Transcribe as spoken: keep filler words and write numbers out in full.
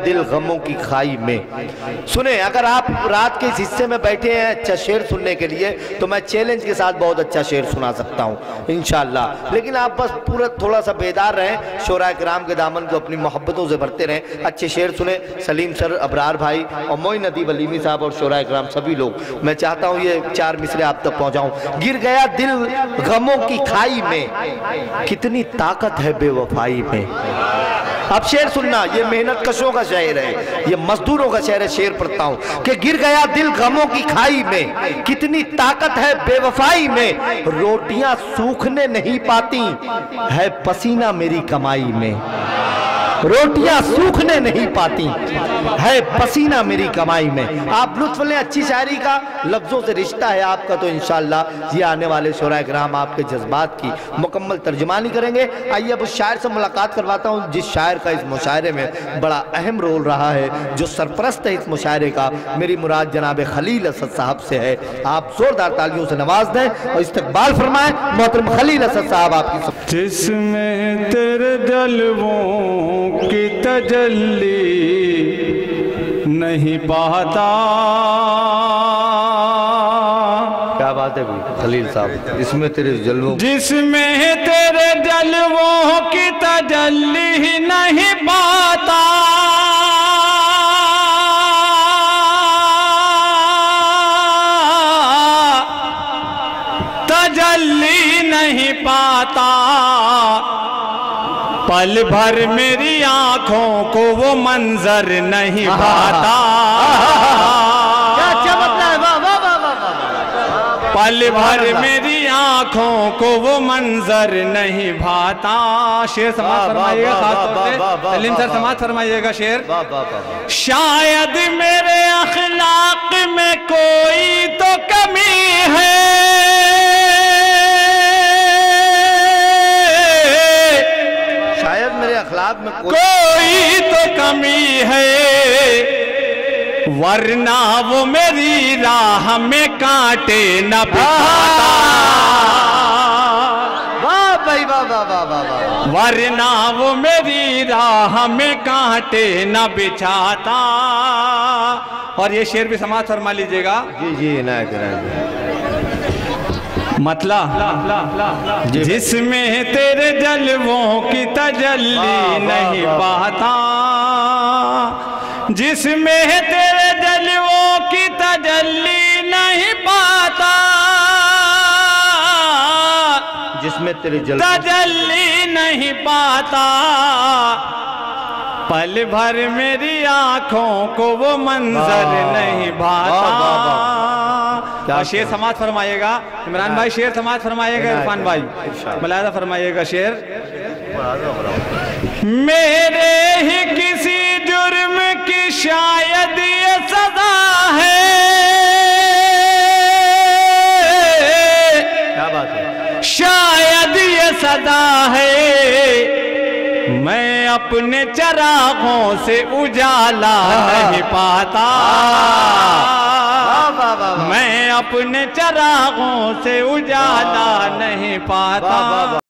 دل غموں کی کھائی میں. سنیں، اگر آپ رات کے اس حصے میں بیٹھے ہیں اچھا شعر سننے کے لیے تو میں چیلنج کے ساتھ بہت اچھا شعر سنا سکتا ہوں انشاءاللہ، لیکن آپ بس پورا تھوڑا سا بیدار رہیں، شعراء کرام کے دامن کو اپنی محبتوں سے بھرتے رہیں، اچھے شعر سنیں. سلیم سر، ابرار بھائی اور معین ادیب علیمی صاحب اور شعراء کرام سبھی لوگ، میں چاہتا ہوں یہ چار مصرے آپ تک پہنچاؤں. گر گیا دل غموں کی کھائی میں، کتنی طاقت ہے بے وفائی میں. اب شعر سننا، یہ محنت کشوں کا شعر ہے، یہ مزدوروں کا شعر ہے. شعر پڑھتا ہوں کہ گر گیا دل غموں کی کھائی میں، کتنی طاقت ہے بے وفائی میں. روٹیاں سوکھنے نہیں پاتی ہے پسینہ میری کمائی میں. روٹیاں سوکھنے نہیں پاتی ہے پسینہ میری کمائی میں. آپ لطف لیں اچھی شاعری کا، لفظوں سے رشتہ ہے آپ کا، تو انشاءاللہ یہ آنے والے شعراء کرام آپ کے جذبات کی مکمل ترجمانی کریں گے. آئیے اب اس شاعر سے ملاقات کرواتا ہوں جس شاعر کا اس مشاعرے میں بڑا اہم رول رہا ہے، جو سرپرست ہے اس مشاعرے کا. میری مراد جناب خلیل اسد صاحب سے ہے. آپ زوردار تالیوں سے نواز دیں اور استقبال فرمائیں محترم خلیل اسد صاحب آپ کی. جس میں تیرے جلووں کی تجلی نہیں پاتا. کیا بات ہے خلیل صاحب، اس میں تیرے جلووں جس میں تیرے جلووں کی تجلی نہیں پاتا. تجلی نہیں پاتا، پل بھر میری آنکھوں کو وہ منظر نہیں پاتا. پل بھر میری آنکھوں کو وہ منظر نہیں بھاتا. شعر سماعت فرمائیے گا، خاص طور سے سلیم سر سماعت فرمائیے گا. شعر: شاید میرے اخلاق میں کوئی تو کمی ہے، اخلاق میں کوئی تو کمی ہے، ورنہ وہ میری راہ میں کانٹے نہ بچھاتا. واہ بھائی واہ واہ واہ واہ. ورنہ وہ میری راہ میں کانٹے نہ بچھاتا. اور یہ شعر بھی سماعت فرما لیجئے گا. جی جی عنایت عنایت. مطلب جس میں تیرے جلووں کی تجلی نہیں پاتا، جس میں تیرے جلووں کی تجلی نہیں پاتا، جس میں تیرے تجلی نہیں پاتا، پل بھر میری آنکھوں کو وہ منظر نہیں بھاتا. اور شعر سماعت فرمائیے گا عمران بھائی، شعر سماعت فرمائیے گا عرفان بھائی، ملاحظہ فرمائیے گا. شعر: میرے ہی کسی جرم کی شاید یہ سزا ہے، کیا بات ہے، شاید یہ سزا ہے، میں اپنے چراغوں سے اجالا نہیں پاتا. میں اپنے چراغوں سے اجالا نہیں پاتا.